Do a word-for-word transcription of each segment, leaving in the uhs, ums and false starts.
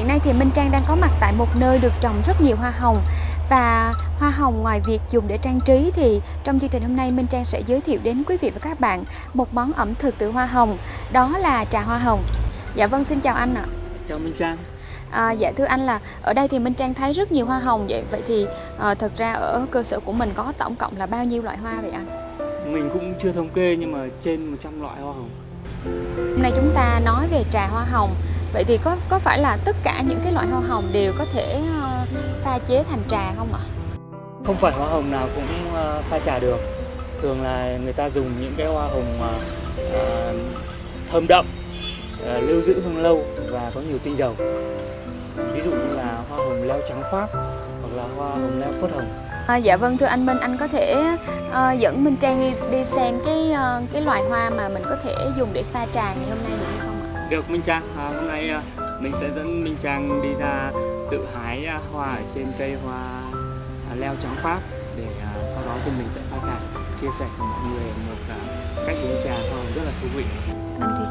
Hiện nay thì Minh Trang đang có mặt tại một nơi được trồng rất nhiều hoa hồng. Và hoa hồng ngoài việc dùng để trang trí thì trong chương trình hôm nay Minh Trang sẽ giới thiệu đến quý vị và các bạn một món ẩm thực từ hoa hồng, đó là trà hoa hồng. Dạ vâng, xin chào anh ạ. Chào Minh Trang. À, dạ thưa anh, là ở đây thì Minh Trang thấy rất nhiều hoa hồng vậy. Vậy thì à, thật ra ở cơ sở của mình có tổng cộng là bao nhiêu loại hoa vậy anh? Mình cũng chưa thống kê nhưng mà trên một trăm loại hoa hồng. Hôm nay chúng ta nói về trà hoa hồng. Vậy thì có có phải là tất cả những cái loại hoa hồng đều có thể uh, pha chế thành trà không ạ? Không phải hoa hồng nào cũng uh, pha trà được. Thường là người ta dùng những cái hoa hồng uh, uh, thơm đậm, uh, lưu giữ hương lâu và có nhiều tinh dầu. Ví dụ như là hoa hồng leo trắng Pháp hoặc là hoa hồng leo phớt hồng. À, dạ vâng, thưa anh Minh, anh có thể uh, dẫn Minh Trang đi, đi xem cái uh, cái loài hoa mà mình có thể dùng để pha trà ngày hôm nay được hay không ạ? Được Minh Trang, à, hôm nay uh, mình sẽ dẫn Minh Trang đi ra tự hái uh, hoa ở trên cây hoa uh, leo trắng Pháp để uh, sau đó thì mình sẽ pha trà, chia sẻ cho mọi người một uh, cách uống trà hoa hồng rất là thú vị. Anh đi.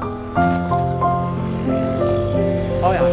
Thôi à?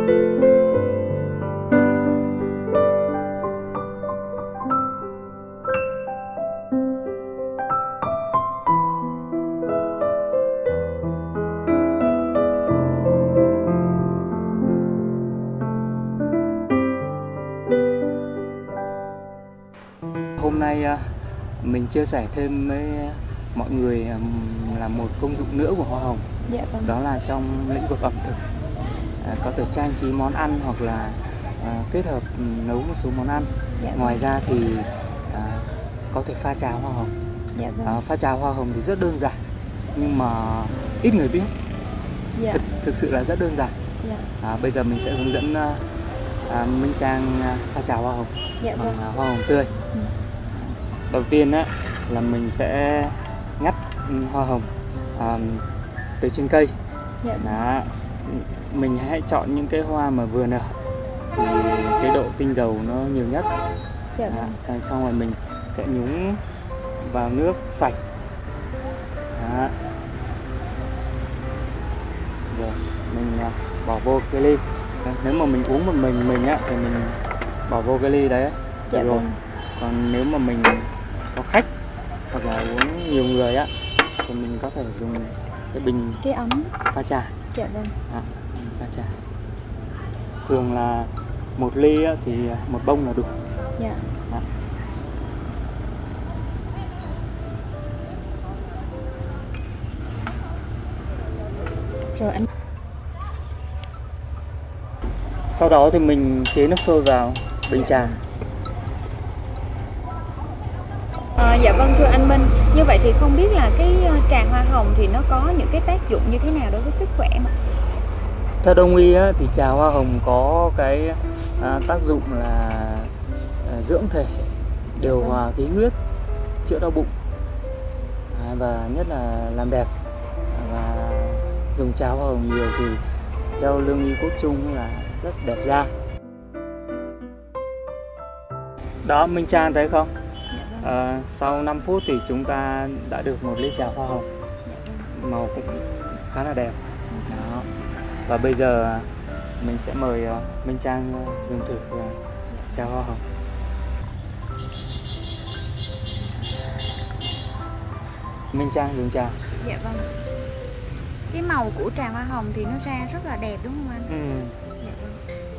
Hôm nay mình chia sẻ thêm với mọi người là một công dụng nữa của hoa hồng. Dạ vâng. Đó là trong lĩnh vực ẩm thực, có thể trang trí món ăn hoặc là kết hợp nấu một số món ăn. Dạ vâng. Ngoài ra thì có thể pha trà hoa hồng. Dạ vâng. Pha trà hoa hồng thì rất đơn giản nhưng mà ít người biết. Dạ. Thực, thực sự là rất đơn giản. Dạ. À, bây giờ mình sẽ hướng dẫn à, Minh Trang pha trà hoa hồng. Dạ vâng. Bằng hoa hồng tươi. Ừ. Đầu tiên á, là mình sẽ ngắt hoa hồng à, từ trên cây. Dạ vâng. Đó. Mình hãy chọn những cái hoa mà vừa nở thì cái độ tinh dầu nó nhiều nhất. Dạ vâng. Đó. Xong rồi mình sẽ nhúng vào nước sạch. Đó. Rồi mình bỏ vô cái ly. Nếu mà mình uống một mình mình á thì mình bỏ vô cái ly đấy. Dạ rồi. vâng. Còn nếu mà mình có khách hoặc là uống nhiều người á thì mình có thể dùng cái bình cái ấm pha trà. Dạ vâng. Đó, pha trà. Thường là một ly á, thì một bông là đủ. Dạ. Đó. Rồi anh. Sau đó thì mình chế nước sôi vào bình dạ. trà. À, dạ vâng, thưa anh Minh, như vậy thì không biết là cái trà hoa hồng thì nó có những cái tác dụng như thế nào đối với sức khỏe mà? Theo Đông y á, thì trà hoa hồng có cái à, tác dụng là à, dưỡng thể, điều vâng. hòa khí huyết, chữa đau bụng à, và nhất là làm đẹp. Và dùng trà hoa hồng nhiều thì theo lương y quốc chung là rất đẹp da. Đó, Minh Trang thấy không? À, sau năm phút thì chúng ta đã được một ly trà hoa hồng. Màu cũng khá là đẹp. Đó. Và bây giờ mình sẽ mời Minh Trang dùng thử trà hoa hồng. Minh Trang dùng trà. Dạ vâng. Cái màu của trà hoa hồng thì nó ra rất là đẹp đúng không anh? Ừ. Dạ vâng.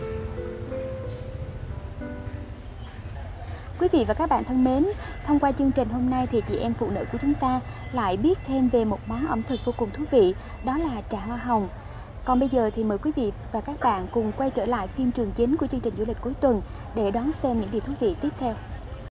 Quý vị và các bạn thân mến, thông qua chương trình hôm nay thì chị em phụ nữ của chúng ta lại biết thêm về một món ẩm thực vô cùng thú vị, đó là trà hoa hồng. Còn bây giờ thì mời quý vị và các bạn cùng quay trở lại phim trường chính của chương trình du lịch cuối tuần để đón xem những điều thú vị tiếp theo.